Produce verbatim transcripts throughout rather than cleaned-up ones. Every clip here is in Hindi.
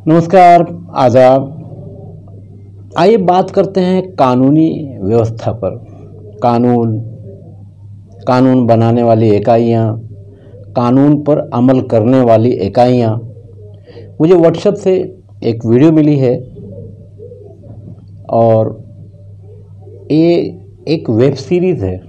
नमस्कार, आदाब। आइए बात करते हैं कानूनी व्यवस्था पर। कानून, कानून बनाने वाली इकाइयाँ, कानून पर अमल करने वाली इकाइयाँ। मुझे व्हाट्सएप से एक वीडियो मिली है और ये एक वेब सीरीज़ है।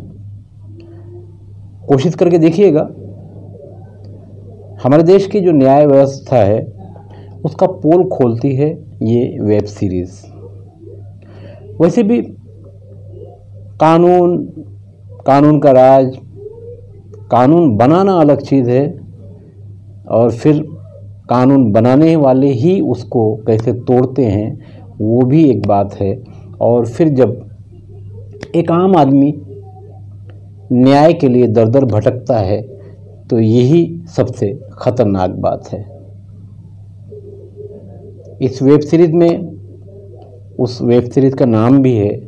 कोशिश करके देखिएगा। हमारे देश की जो न्याय व्यवस्था है उसका पोल खोलती है ये वेब सीरीज़। वैसे भी कानून, कानून का राज, कानून बनाना अलग चीज़ है और फिर कानून बनाने वाले ही उसको कैसे तोड़ते हैं वो भी एक बात है। और फिर जब एक आम आदमी न्याय के लिए दर दर भटकता है तो यही सबसे ख़तरनाक बात है। इस वेब सीरीज़ में उस वेब सीरीज़ का नाम भी है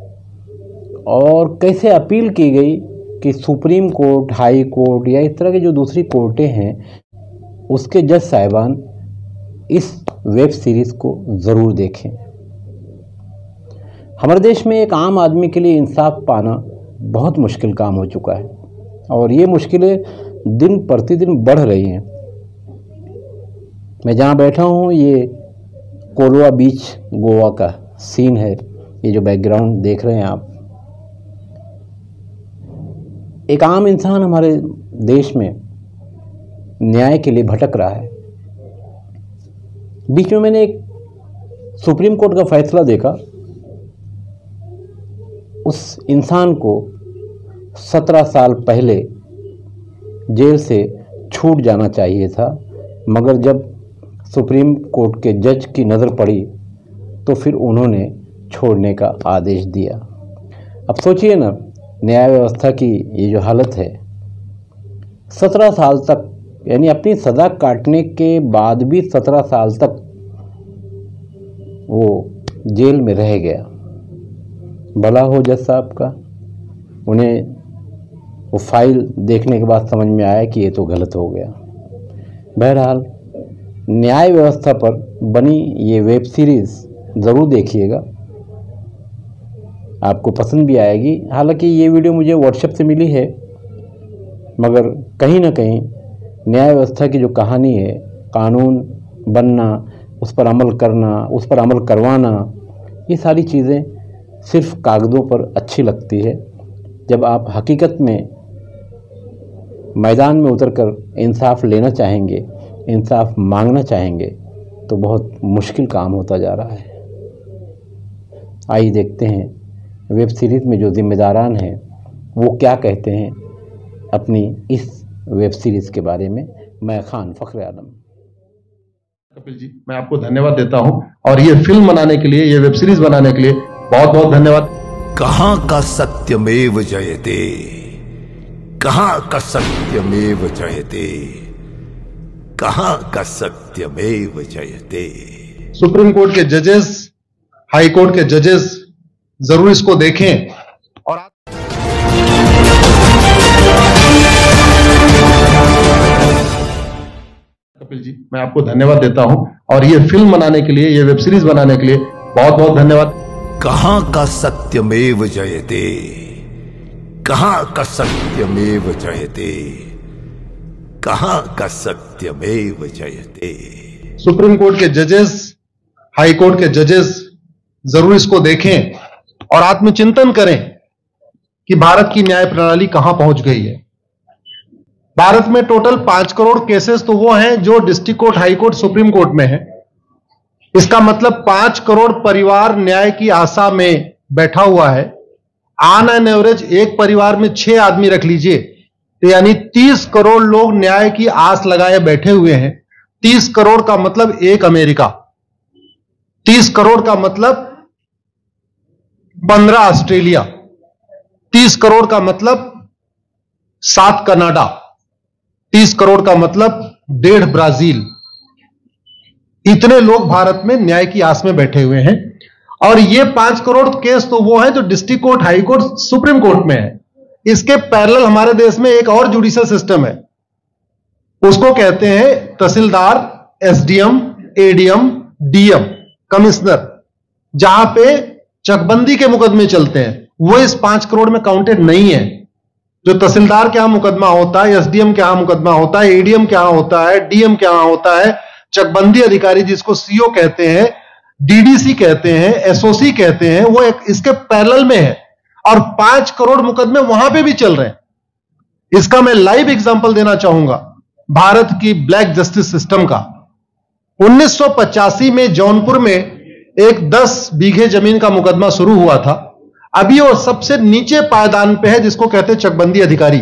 और कैसे अपील की गई कि सुप्रीम कोर्ट, हाई कोर्ट या इस तरह की जो दूसरी कोर्टें हैं उसके जज साहिबान इस वेब सीरीज़ को ज़रूर देखें। हमारे देश में एक आम आदमी के लिए इंसाफ पाना बहुत मुश्किल काम हो चुका है और ये मुश्किलें दिन प्रतिदिन बढ़ रही हैं। मैं जहाँ बैठा हूँ ये कोलवा बीच गोवा का सीन है। ये जो बैकग्राउंड देख रहे हैं आप, एक आम इंसान हमारे देश में न्याय के लिए भटक रहा है। बीच में मैंने एक सुप्रीम कोर्ट का फैसला देखा। उस इंसान को सत्रह साल पहले जेल से छूट जाना चाहिए था, मगर जब सुप्रीम कोर्ट के जज की नज़र पड़ी तो फिर उन्होंने छोड़ने का आदेश दिया। अब सोचिए ना, न्याय व्यवस्था की ये जो हालत है, सत्रह साल तक, यानी अपनी सज़ा काटने के बाद भी सत्रह साल तक वो जेल में रह गया। भला हो जज साहब का। उन्हें वो फाइल देखने के बाद समझ में आया कि ये तो गलत हो गया। बहरहाल न्याय व्यवस्था पर बनी ये वेब सीरीज़ ज़रूर देखिएगा, आपको पसंद भी आएगी। हालांकि ये वीडियो मुझे व्हाट्सएप से मिली है, मगर कहीं ना कहीं न्याय व्यवस्था की जो कहानी है, कानून बनना, उस पर अमल करना, उस पर अमल करवाना, ये सारी चीज़ें सिर्फ कागज़ों पर अच्छी लगती है। जब आप हकीकत में मैदान में उतरकर इंसाफ लेना चाहेंगे, इंसाफ मांगना चाहेंगे, तो बहुत मुश्किल काम होता जा रहा है। आइए देखते हैं वेब सीरीज़ में जो जिम्मेदारान हैं वो क्या कहते हैं अपनी इस वेब सीरीज़ के बारे में। मैं खान फखर आलम। कपिल जी, मैं आपको धन्यवाद देता हूं और ये फिल्म बनाने के लिए, ये वेब सीरीज बनाने के लिए बहुत बहुत धन्यवाद। कहां का सत्यमेव जयते, कहां का सत्यमेव जयते, कहां का सत्यमेव जयते। सुप्रीम कोर्ट के जजेस, हाई कोर्ट के जजेस जरूर इसको देखें। और कपिल जी, मैं आपको धन्यवाद देता हूं और ये फिल्म बनाने के लिए, ये वेब सीरीज बनाने के लिए बहुत बहुत धन्यवाद। कहां का सत्यमेव जयते, कहां का सत्यमेव जयते, कहां का सत्यमेव जयते। सुप्रीम कोर्ट के जजेस, हाई कोर्ट के जजेस जरूर इसको देखें और आत्मचिंतन करें कि भारत की न्याय प्रणाली कहां पहुंच गई है। भारत में टोटल पांच करोड़ केसेस तो वो हैं जो district court, high court, supreme court में है। इसका मतलब पांच करोड़ परिवार न्याय की आशा में बैठा हुआ है। ऑन एन एवरेज एक परिवार में छह आदमी रख लीजिए, तो यानी तीस करोड़ लोग न्याय की आस लगाए बैठे हुए हैं। तीस करोड़ का मतलब एक अमेरिका, तीस करोड़ का मतलब पंद्रह ऑस्ट्रेलिया, तीस करोड़ का मतलब सात कनाडा, तीस करोड़ का मतलब डेढ़ ब्राजील। इतने लोग भारत में न्याय की आस में बैठे हुए हैं और ये पांच करोड़ केस तो वो है जो district court, high court, supreme court में है। इसके पैरेलल हमारे देश में एक और जुडिशियल सिस्टम है, उसको कहते हैं तहसीलदार, एसडीएम, एडीएम, डीएम, कमिश्नर, जहां पे चकबंदी के मुकदमे चलते हैं, वो इस पांच करोड़ में काउंटेड नहीं है। जो तहसीलदार के यहां मुकदमा होता है, एसडीएम के यहां मुकदमा होता है, एडीएम के यहां होता है, डीएम के यहां होता है, चकबंदी अधिकारी जिसको सीओ कहते हैं, डीडीसी कहते हैं, एसओसी कहते हैं, वो एक इसके पैरेलल में है और पांच करोड़ मुकदमे वहां पे भी चल रहे हैं। इसका मैं लाइव एग्जांपल देना चाहूंगा भारत की ब्लैक जस्टिस सिस्टम का। उन्नीस सौ पचासी में जौनपुर में एक दस बीघे जमीन का मुकदमा शुरू हुआ था। अभी वो सबसे नीचे पायदान पे है, जिसको कहते हैं चकबंदी अधिकारी।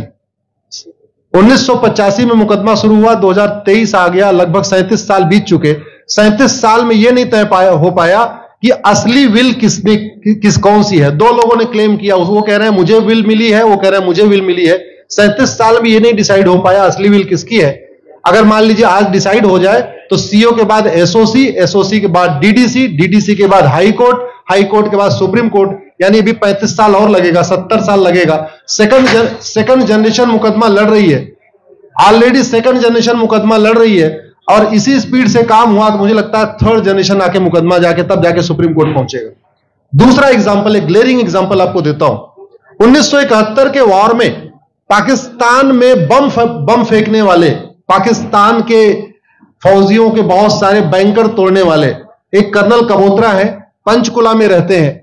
उन्नीस सौ पचासी में मुकदमा शुरू हुआ, दो हज़ार तेईस आ गया, लगभग सैंतीस साल बीत चुके। सैंतीस साल में यह नहीं तय पाया हो पाया कि असली विल किसने किस कौन सी है। दो लोगों ने क्लेम किया, वो कह रहे हैं मुझे विल मिली है, वो कह रहे हैं मुझे विल मिली है। सैंतीस साल में यह नहीं डिसाइड हो पाया असली विल किसकी है। अगर मान लीजिए आज डिसाइड हो जाए तो सीओ के बाद एसओसी, एसओसी के बाद डीडीसी, डीडीसी के बाद हाई कोर्ट, हाई कोर्ट के बाद सुप्रीम कोर्ट, यानी अभी पैंतीस साल और लगेगा, सत्तर साल लगेगा। सेकंड जन, सेकंड जनरेशन मुकदमा लड़ रही है, ऑलरेडी सेकंड जनरेशन मुकदमा लड़ रही है और इसी स्पीड से काम हुआ तो मुझे लगता है थर्ड जनरेशन आके मुकदमा जाके तब जाके सुप्रीम कोर्ट पहुंचेगा। दूसरा एग्जांपल, एक ग्लेरिंग एग्जांपल आपको देता हूं। उन्नीस सौ इकहत्तर के वॉर में पाकिस्तान में बम बम फेंकने वाले, पाकिस्तान के फौजियों के बहुत सारे बैंकर तोड़ने वाले एक कर्नल कबोत्रा है, पंचकुला में रहते हैं।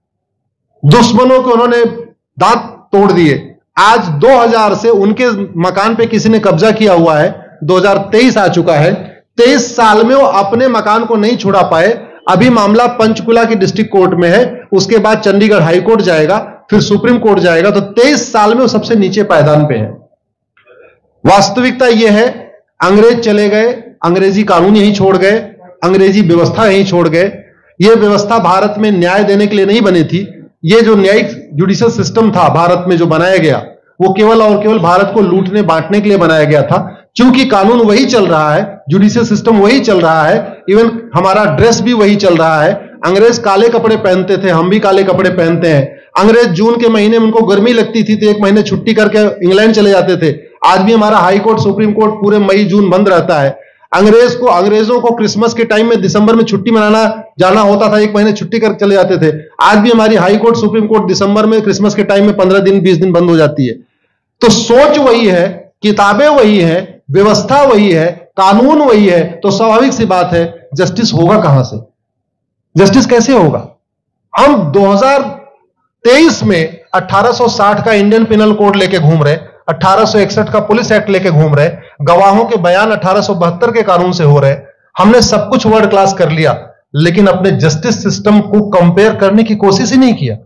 दुश्मनों को उन्होंने दांत तोड़ दिए। आज दो हज़ार से उनके मकान पे किसी ने कब्जा किया हुआ है, दो हज़ार तेईस आ चुका है। तेईस साल में वो अपने मकान को नहीं छुड़ा पाए। अभी मामला पंचकुला की डिस्ट्रिक्ट कोर्ट में है, उसके बाद चंडीगढ़ हाई कोर्ट जाएगा, फिर सुप्रीम कोर्ट जाएगा। तो तेईस साल में वो सबसे नीचे पायदान पे है। वास्तविकता यह है, अंग्रेज चले गए, अंग्रेजी कानून यहीं छोड़ गए, अंग्रेजी व्यवस्था यहीं छोड़ गए। यह व्यवस्था भारत में न्याय देने के लिए नहीं बनी थी। यह जो न्यायिक जुडिशियल सिस्टम था भारत में जो बनाया गया, वो केवल और केवल भारत को लूटने बांटने के लिए बनाया गया था। क्योंकि कानून वही चल रहा है, जुडिशियल सिस्टम वही चल रहा है, इवन हमारा ड्रेस भी वही चल रहा है। अंग्रेज काले कपड़े पहनते थे, हम भी काले कपड़े पहनते हैं। अंग्रेज जून के महीने में उनको गर्मी लगती थी तो एक महीने छुट्टी करके इंग्लैंड चले जाते थे। आज भी हमारा हाई कोर्ट, सुप्रीम कोर्ट पूरे मई जून बंद रहता है। अंग्रेज को अंग्रेजों को क्रिसमस के टाइम में दिसंबर में छुट्टी मनाना जाना होता था, एक महीने छुट्टी कर चले जाते थे। आज भी हमारी हाई कोर्ट, सुप्रीम कोर्ट दिसंबर में, क्रिसमस के टाइम में पंद्रह दिन बीस दिन बंद हो जाती है। तो सोच वही है, किताबें वही है, व्यवस्था वही है, कानून वही है, तो स्वाभाविक सी बात है जस्टिस होगा कहां से? जस्टिस कैसे होगा? हम दो हज़ार तेईस में अठारह सौ साठ का इंडियन पिनल कोड लेके घूम रहे, अठारह सौ इकसठ का पुलिस एक्ट लेके घूम रहे, गवाहों के बयान अठारह सौ बहत्तर के कानून से हो रहे। हमने सब कुछ वर्ल्ड क्लास कर लिया, लेकिन अपने जस्टिस सिस्टम को कंपेयर करने की कोशिश ही नहीं किया।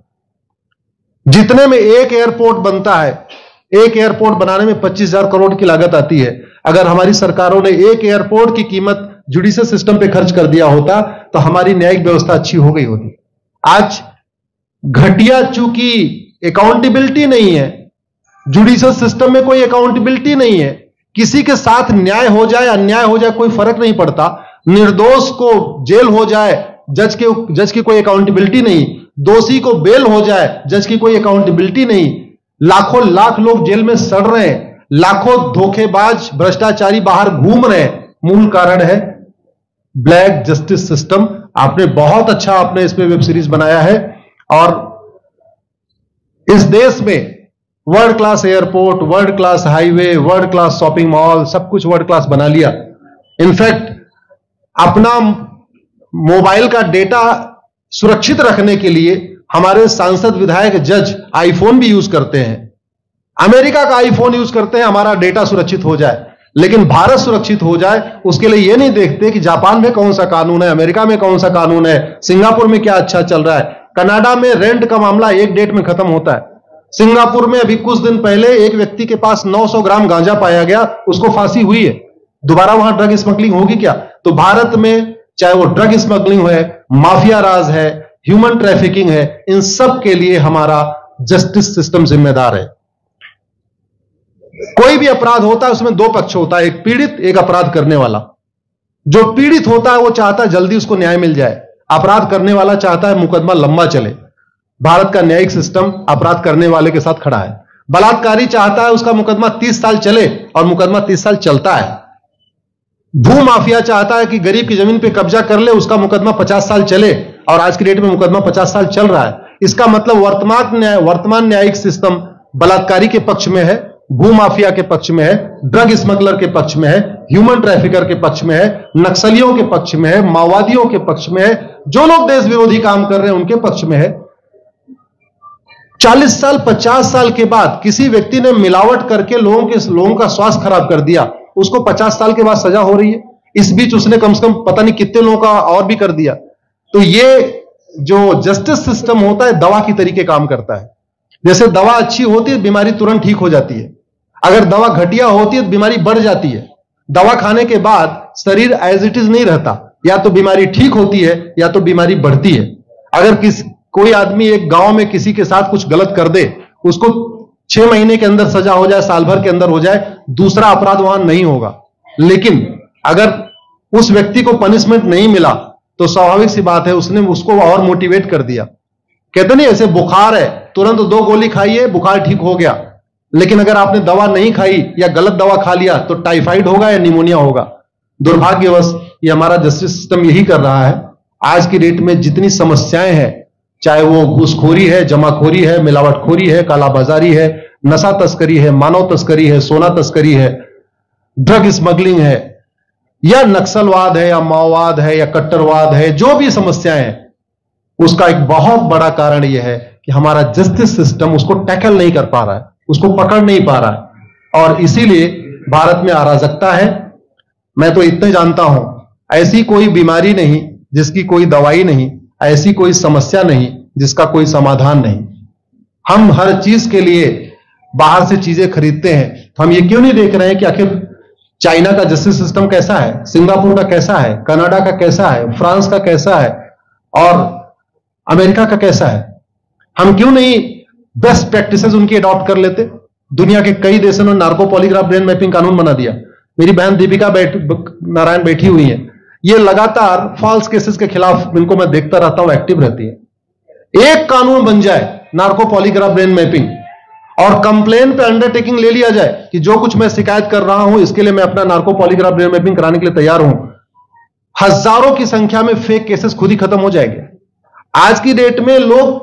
जितने में एक एयरपोर्ट बनता है, एक एयरपोर्ट बनाने में पच्चीस हजार करोड़ की लागत आती है। अगर हमारी सरकारों ने एक एयरपोर्ट की कीमत जुडिशियल सिस्टम पे खर्च कर दिया होता तो हमारी न्यायिक व्यवस्था अच्छी हो गई होती। आज घटिया, चूंकि अकाउंटेबिलिटी नहीं है, जुडिशियल सिस्टम में कोई अकाउंटेबिलिटी नहीं है, किसी के साथ न्याय हो जाए अन्याय हो जाए कोई फर्क नहीं पड़ता, निर्दोष को जेल हो जाए जज के जज की कोई अकाउंटेबिलिटी नहीं, दोषी को बेल हो जाए जज की कोई अकाउंटेबिलिटी नहीं, लाखों लाख लोग जेल में सड़ रहे हैं, लाखों धोखेबाज भ्रष्टाचारी बाहर घूम रहे हैं। मूल कारण है ब्लैक जस्टिस सिस्टम। आपने बहुत अच्छा आपने इस पे वेब सीरीज बनाया है और इस देश में world class airport, world class highway, world class shopping mall, सब कुछ वर्ल्ड क्लास बना लिया। इनफैक्ट अपना मोबाइल का डेटा सुरक्षित रखने के लिए हमारे सांसद, विधायक, जज आईफोन भी यूज करते हैं। अमेरिका का आईफोन यूज करते हैं हमारा डेटा सुरक्षित हो जाए, लेकिन भारत सुरक्षित हो जाए उसके लिए यह नहीं देखते कि जापान में कौन सा कानून है, अमेरिका में कौन सा कानून है, सिंगापुर में क्या अच्छा चल रहा है। कनाडा में रेंट का मामला एक डेट में खत्म होता है। सिंगापुर में अभी कुछ दिन पहले एक व्यक्ति के पास नौ सौ ग्राम गांजा पाया गया, उसको फांसी हुई है। दोबारा वहां ड्रग स्मगलिंग होगी क्या? तो भारत में चाहे वो ड्रग स्मगलिंग है, माफिया राज है, ह्यूमन ट्रैफिकिंग है, इन सब के लिए हमारा जस्टिस सिस्टम जिम्मेदार है। कोई भी अपराध होता है उसमें दो पक्ष होता है, एक पीड़ित, एक अपराध करने वाला। जो पीड़ित होता है वो चाहता है जल्दी उसको न्याय मिल जाए, अपराध करने वाला चाहता है मुकदमा लंबा चले। भारत का न्यायिक सिस्टम अपराध करने वाले के साथ खड़ा है। बलात्कारी चाहता है उसका मुकदमा तीस साल चले और मुकदमा तीस साल चलता है। भू माफिया चाहता है कि गरीब की जमीन पे कब्जा कर ले, उसका मुकदमा पचास साल चले, और आज की डेट में मुकदमा पचास साल चल रहा है। इसका मतलब वर्तमान न्याय वर्तमान न्यायिक सिस्टम बलात्कारी के पक्ष में है, भू माफिया के पक्ष में है, ड्रग स्मगलर के पक्ष में है, ह्यूमन ट्रैफिकर के पक्ष में है, नक्सलियों के पक्ष में है, माओवादियों के पक्ष में है, जो लोग देश विरोधी काम कर रहे हैं उनके पक्ष में है। चालीस साल पचास साल के बाद किसी व्यक्ति ने मिलावट करके लोगों के लोगों का स्वास्थ्य खराब कर दिया, उसको पचास साल के बाद सजा हो रही है। इस बीच उसने कम से कम पता नहीं कितने लोगों का और भी कर दिया। तो ये जो जस्टिस सिस्टम होता है दवा की तरीके काम करता है। जैसे दवा अच्छी होती है बीमारी तुरंत ठीक हो जाती है, अगर दवा घटिया होती है तो बीमारी बढ़ जाती है। दवा खाने के बाद शरीर एज इट इज नहीं रहता, या तो बीमारी ठीक होती है या तो बीमारी बढ़ती है। अगर किस कोई आदमी एक गांव में किसी के साथ कुछ गलत कर दे, उसको छह महीने के अंदर सजा हो जाए, साल भर के अंदर हो जाए, दूसरा अपराध वहां नहीं होगा। लेकिन अगर उस व्यक्ति को पनिशमेंट नहीं मिला तो स्वाभाविक सी बात है उसने उसको और मोटिवेट कर दिया। कहते नहीं ऐसे बुखार है, तुरंत दो गोली खाइए बुखार ठीक हो गया, लेकिन अगर आपने दवा नहीं खाई या गलत दवा खा लिया तो टाइफाइड होगा या निमोनिया होगा। दुर्भाग्यवश ये हमारा जस्टिस सिस्टम यही कर रहा है। आज की डेट में जितनी समस्याएं हैं, चाहे वो घूसखोरी है, जमाखोरी है, मिलावटखोरी है, कालाबाजारी है, नशा तस्करी है, मानव तस्करी है, सोना तस्करी है, ड्रग स्मगलिंग है, या नक्सलवाद है, या माओवाद है, या कट्टरवाद है, जो भी समस्याएं हैं, उसका एक बहुत बड़ा कारण यह है कि हमारा जस्टिस सिस्टम उसको टैकल नहीं कर पा रहा है, उसको पकड़ नहीं पा रहा है, और इसीलिए भारत में अराजकता है। मैं तो इतने जानता हूं, ऐसी कोई बीमारी नहीं जिसकी कोई दवाई नहीं, ऐसी कोई समस्या नहीं जिसका कोई समाधान नहीं। हम हर चीज के लिए बाहर से चीजें खरीदते हैं, तो हम ये क्यों नहीं देख रहे हैं कि आखिर चाइना का जस्टिस सिस्टम कैसा है, सिंगापुर का कैसा है, कनाडा का कैसा है, फ्रांस का कैसा है, और अमेरिका का कैसा है। हम क्यों नहीं बेस्ट प्रैक्टिसेस उनकी अडॉप्ट कर लेते। दुनिया के कई देशों ने नार्को पॉलीग्राफ ब्रेन मैपिंग कानून बना दिया। मेरी बहन दीपिका बैठ नारायण बैठी हुई है, ये लगातार फॉल्स केसेस के खिलाफ, इनको मैं देखता रहता हूं, एक्टिव रहती है। एक कानून बन जाए नार्को पॉलीग्राफ ब्रेन मैपिंग, और कंप्लेन पे अंडरटेकिंग ले लिया जाए कि जो कुछ मैं शिकायत कर रहा हूं इसके लिए मैं अपना नार्को पॉलीग्राफ ब्रेन मैपिंग कराने के लिए तैयार हूं, हजारों की संख्या में फेक केसेस खुद ही खत्म हो जाएंगे। आज की डेट में लोग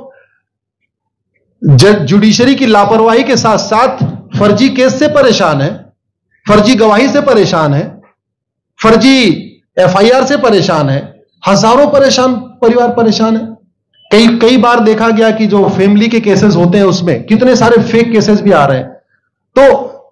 जुडिशरी की लापरवाही के साथ साथ फर्जी केस से परेशान है, फर्जी गवाही से परेशान है, फर्जी एफआईआर से परेशान है, हजारों परेशान परिवार परेशान है। कई कई बार देखा गया कि जो फैमिली के केसेस होते हैं उसमें कितने सारे फेक केसेस भी आ रहे हैं। तो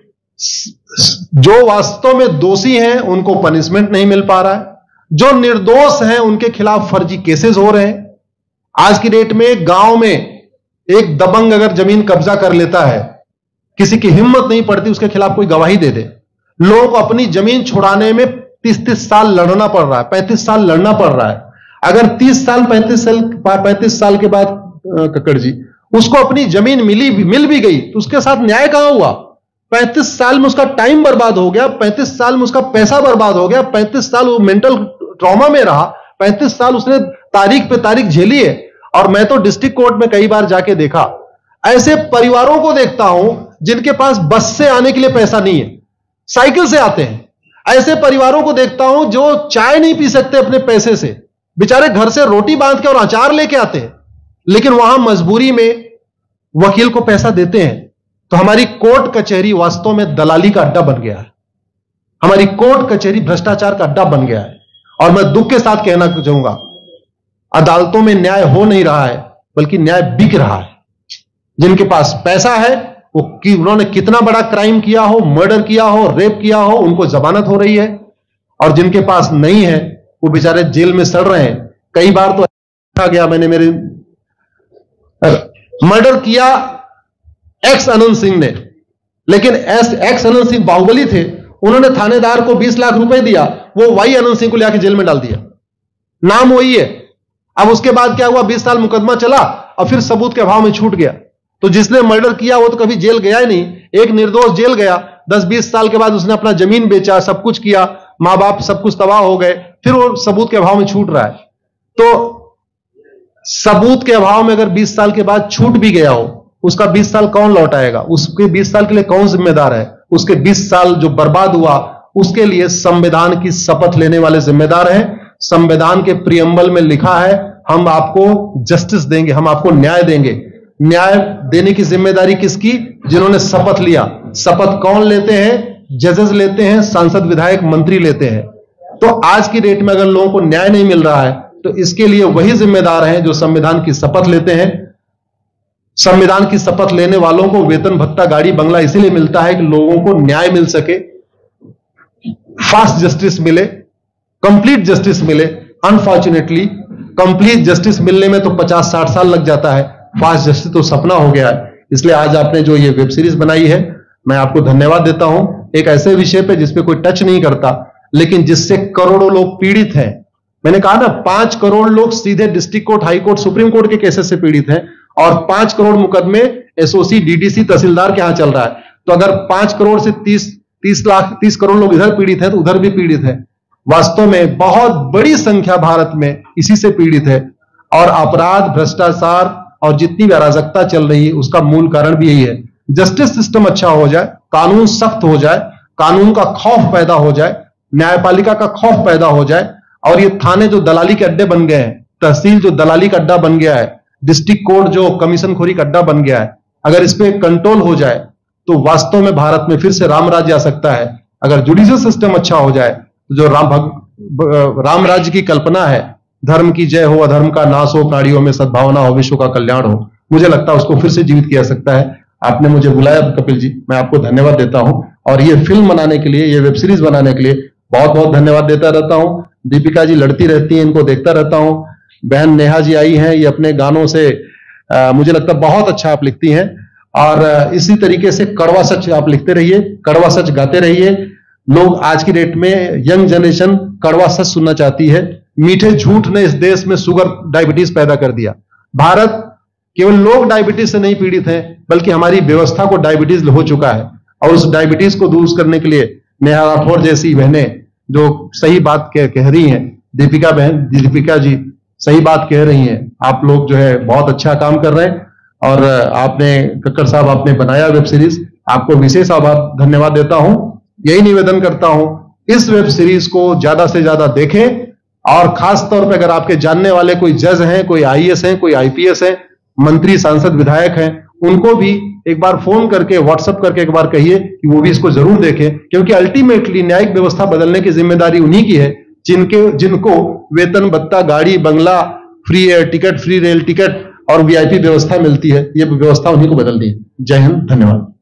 जो वास्तव में दोषी हैं उनको पनिशमेंट नहीं मिल पा रहा है, जो निर्दोष हैं उनके खिलाफ फर्जी केसेस हो रहे हैं। आज की डेट में गांव में एक दबंग अगर जमीन कब्जा कर लेता है, किसी की हिम्मत नहीं पड़ती उसके खिलाफ कोई गवाही दे दे। लोगों को अपनी जमीन छुड़ाने में तीस तीस साल लड़ना पड़ रहा है, पैंतीस साल लड़ना पड़ रहा है। अगर तीस साल पैंतीस साल पैंतीस साल के बाद कक्कड़ जी उसको अपनी जमीन मिली मिल भी गई तो उसके साथ न्याय कहां हुआ? पैंतीस साल में उसका टाइम बर्बाद हो गया, पैंतीस साल में उसका पैसा बर्बाद हो गया, पैंतीस साल वो मेंटल ट्रॉमा में रहा, पैंतीस साल उसने तारीख पे तारीख झेली है। और मैं तो डिस्ट्रिक्ट कोर्ट में कई बार जाके देखा, ऐसे परिवारों को देखता हूं जिनके पास बस से आने के लिए पैसा नहीं है, साइकिल से आते हैं। ऐसे परिवारों को देखता हूं जो चाय नहीं पी सकते अपने पैसे से, बेचारे घर से रोटी बांध के और अचार लेके आते हैं, लेकिन वहां मजबूरी में वकील को पैसा देते हैं। तो हमारी कोर्ट कचहरी वास्तव में दलाली का अड्डा बन गया है, हमारी कोर्ट कचहरी भ्रष्टाचार का अड्डा बन गया है। और मैं दुख के साथ कहना चाहूंगा, अदालतों में न्याय हो नहीं रहा है बल्कि न्याय बिक रहा है। जिनके पास पैसा है वो कि उन्होंने कितना बड़ा क्राइम किया हो, मर्डर किया हो, रेप किया हो, उनको जमानत हो रही है, और जिनके पास नहीं है वो बेचारे जेल में सड़ रहे हैं। कई बार तो देखा गया, मैंने मेरे मर्डर किया एक्स अनंत सिंह ने, लेकिन एस एक्स अनंत सिंह बाहुबली थे, उन्होंने थानेदार को बीस लाख रुपए दिया, वो वाई अनंत सिंह को लेकर जेल में डाल दिया, नाम वही है। अब उसके बाद क्या हुआ, बीस साल मुकदमा चला और फिर सबूत के अभाव में छूट गया। तो जिसने मर्डर किया वो तो कभी जेल गया ही नहीं, एक निर्दोष जेल गया, दस बीस साल के बाद उसने अपना जमीन बेचा, सब कुछ किया, मां बाप सब कुछ तबाह हो गए, फिर वो सबूत के अभाव में छूट रहा है। तो सबूत के अभाव में अगर बीस साल के बाद छूट भी गया हो, उसका बीस साल कौन लौटाएगा? उसके बीस साल के लिए कौन जिम्मेदार है? उसके बीस साल जो बर्बाद हुआ उसके लिए संविधान की शपथ लेने वाले जिम्मेदार हैं। संविधान के प्रियम्बल में लिखा है, हम आपको जस्टिस देंगे, हम आपको न्याय देंगे। न्याय देने की जिम्मेदारी किसकी? जिन्होंने शपथ लिया। शपथ कौन लेते हैं? जजेस लेते हैं, सांसद विधायक मंत्री लेते हैं। तो आज की डेट में अगर लोगों को न्याय नहीं मिल रहा है तो इसके लिए वही जिम्मेदार हैं जो संविधान की शपथ लेते हैं। संविधान की शपथ लेने वालों को वेतन भत्ता गाड़ी बंगला इसीलिए मिलता है कि लोगों को न्याय मिल सके, फास्ट जस्टिस मिले, कंप्लीट जस्टिस मिले। अनफॉर्चुनेटली कंप्लीट जस्टिस मिलने में तो पचास साठ साल लग जाता है, फास्ट जस्टिस तो सपना हो गया है। इसलिए आज आपने जो ये वेब सीरीज बनाई है, मैं आपको धन्यवाद देता हूं। एक ऐसे विषय पे जिसपे कोई टच नहीं करता, लेकिन जिससे करोड़ों लोग पीड़ित हैं। मैंने कहा ना, पांच करोड़ लोग सीधे district court, high court, supreme court के केसेस से पीड़ित हैं और पांच करोड़ मुकदमे एसओसी, डीडीसी, तहसीलदार के यहां चल रहा है। तो अगर पांच करोड़ से तीस तीस लाख तीस करोड़ लोग इधर पीड़ित हैं तो उधर भी पीड़ित है। वास्तव में बहुत बड़ी संख्या भारत में इसी से पीड़ित है। और अपराध, भ्रष्टाचार और जितनी भी अराजकता चल रही है उसका मूल कारण भी यही है। जस्टिस सिस्टम अच्छा हो जाए, कानून सख्त हो जाए, कानून का खौफ पैदा हो जाए, न्यायपालिका का खौफ पैदा हो जाए, और ये थाने जो दलाली के अड्डे बन गए हैं, तहसील जो दलाली का अड्डा बन गया है, डिस्ट्रिक्ट कोर्ट जो कमीशन खोरी का अड्डा बन गया है, अगर इस पे कंट्रोल हो जाए तो वास्तव में भारत में फिर से राम राज्य आ सकता है। अगर जुडिशियल सिस्टम अच्छा हो जाए तो जो राम भग राम राज्य की कल्पना है, धर्म की जय हो, अधर्म का नाश हो, प्राणियों में सद्भावना हो, विश्व का कल्याण हो, मुझे लगता है उसको फिर से जीवित किया सकता है। आपने मुझे बुलाया कपिल जी, मैं आपको धन्यवाद देता हूं। और ये फिल्म बनाने के लिए, ये वेब सीरीज बनाने के लिए बहुत बहुत धन्यवाद देता रहता हूं। दीपिका जी लड़ती रहती हैं, इनको देखता रहता हूं। बहन नेहा जी आई हैं, ये अपने गानों से आ, मुझे लगता है बहुत अच्छा आप लिखती हैं। और आ, इसी तरीके से कड़वा सच आप लिखते रहिए, कड़वा सच गाते रहिए। लोग आज की डेट में, यंग जनरेशन कड़वा सच सुनना चाहती है। मीठे झूठ ने इस देश में शुगर, डायबिटीज पैदा कर दिया। भारत केवल लोग डायबिटीज से नहीं पीड़ित हैं, बल्कि हमारी व्यवस्था को डायबिटीज हो चुका है। और उस डायबिटीज को दूर करने के लिए नेहा राठौर जैसी बहनें जो सही बात कह, कह रही हैं, दीपिका बहन, दीपिका जी सही बात कह रही हैं। आप लोग जो है बहुत अच्छा काम कर रहे हैं। और आपने, कक्कड़ साहब, आपने बनाया वेब सीरीज, आपको विशेष आभार, धन्यवाद देता हूं। यही निवेदन करता हूं, इस वेब सीरीज को ज्यादा से ज्यादा देखें। और खास तौर पर अगर आपके जानने वाले कोई जज हैं, कोई आईएएस हैं, कोई आईपीएस हैं, मंत्री, सांसद, विधायक हैं, उनको भी एक बार फोन करके, व्हाट्सएप करके एक बार कहिए कि वो भी इसको जरूर देखें। क्योंकि अल्टीमेटली न्यायिक व्यवस्था बदलने की जिम्मेदारी उन्हीं की है जिनके जिनको वेतन भत्ता, गाड़ी बंगला, free air ticket, free rail ticket और वीआईपी व्यवस्था मिलती है। ये व्यवस्था उन्हीं को बदलनी है। जय हिंद, धन्यवाद।